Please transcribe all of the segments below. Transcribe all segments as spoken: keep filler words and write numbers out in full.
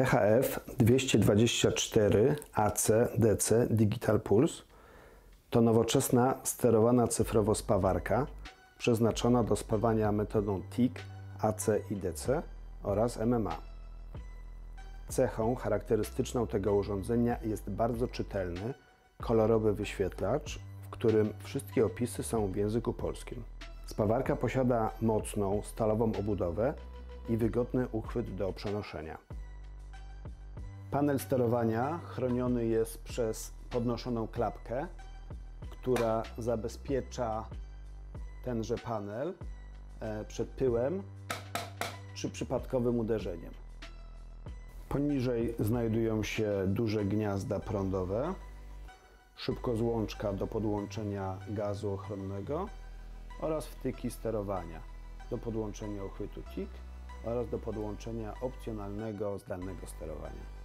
T H F dwieście dwadzieścia cztery A C D C Digital Pulse to nowoczesna, sterowana cyfrowo spawarka przeznaczona do spawania metodą T I C, A C i D C oraz M M A. Cechą charakterystyczną tego urządzenia jest bardzo czytelny, kolorowy wyświetlacz, w którym wszystkie opisy są w języku polskim. Spawarka posiada mocną, stalową obudowę i wygodny uchwyt do przenoszenia. Panel sterowania chroniony jest przez podnoszoną klapkę, która zabezpiecza tenże panel przed pyłem czy przypadkowym uderzeniem. Poniżej znajdują się duże gniazda prądowe, szybkozłączka do podłączenia gazu ochronnego oraz wtyki sterowania do podłączenia uchwytu T I C oraz do podłączenia opcjonalnego zdalnego sterowania.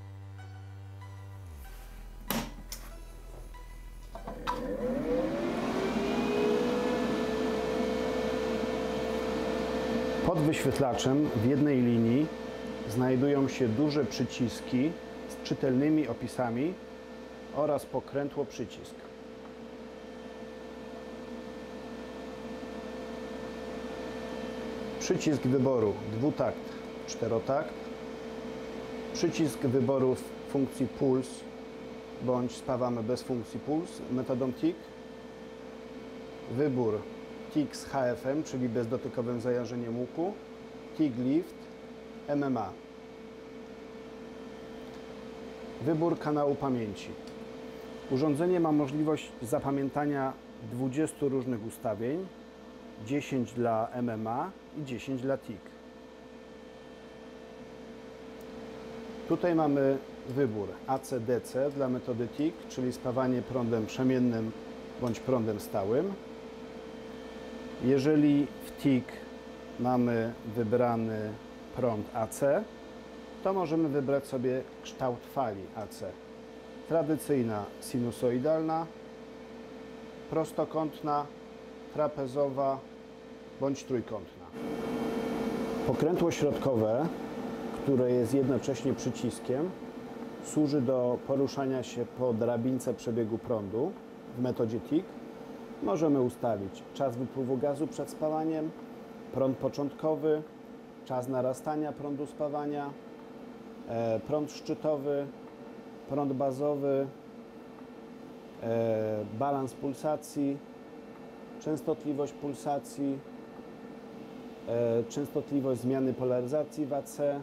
Pod wyświetlaczem w jednej linii znajdują się duże przyciski z czytelnymi opisami oraz pokrętło przycisk. Przycisk wyboru dwutakt, czterotakt, przycisk wyboru funkcji puls bądź spawamy bez funkcji puls metodą T I C, wybór T I C z H F M, czyli bezdotykowym zajarzeniem łuku, T I C Lift, M M A. Wybór kanału pamięci. Urządzenie ma możliwość zapamiętania dwudziestu różnych ustawień, dziesięć dla M M A i dziesięć dla T I C. Tutaj mamy wybór A C D C dla metody T I C, czyli spawanie prądem przemiennym bądź prądem stałym. Jeżeli w T I C mamy wybrany prąd A C, to możemy wybrać sobie kształt fali A C. Tradycyjna sinusoidalna, prostokątna, trapezowa bądź trójkątna. Pokrętło środkowe, które jest jednocześnie przyciskiem, służy do poruszania się po drabince przebiegu prądu w metodzie T I C. Możemy ustawić czas wypływu gazu przed spawaniem, prąd początkowy, czas narastania prądu spawania, e, prąd szczytowy, prąd bazowy, e, balans pulsacji, częstotliwość pulsacji, e, częstotliwość zmiany polaryzacji w A C,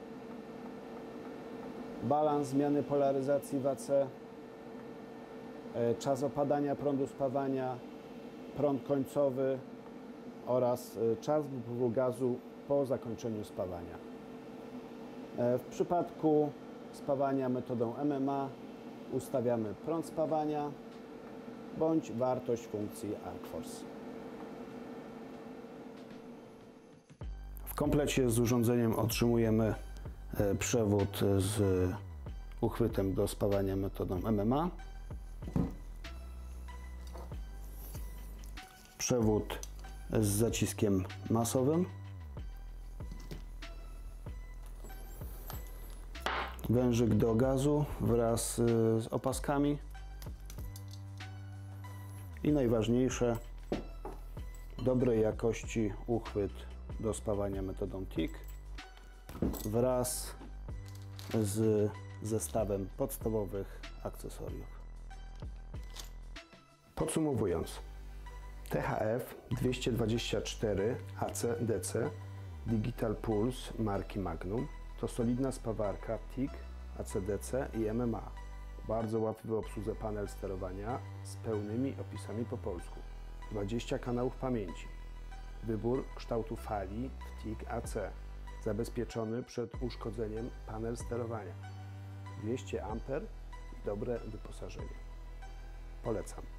balans zmiany polaryzacji w A C, e, czas opadania prądu spawania, prąd końcowy oraz e, czas wypływu gazu po zakończeniu spawania. E, w przypadku spawania metodą M M A ustawiamy prąd spawania bądź wartość funkcji ArcForce. W komplecie z urządzeniem otrzymujemy przewód z uchwytem do spawania metodą M M A, przewód z zaciskiem masowym, wężyk do gazu wraz z opaskami i najważniejsze, dobrej jakości uchwyt do spawania metodą T I C wraz z zestawem podstawowych akcesoriów. Podsumowując, T H F dwieście dwadzieścia cztery A C D C Digital Pulse marki Magnum to solidna spawarka T I C, A C D C i M M A. Bardzo łatwy w obsłudze panel sterowania z pełnymi opisami po polsku. dwadzieścia kanałów pamięci. Wybór kształtu fali w T I C A C. Zabezpieczony przed uszkodzeniem panel sterowania. dwieście amperów i dobre wyposażenie. Polecam.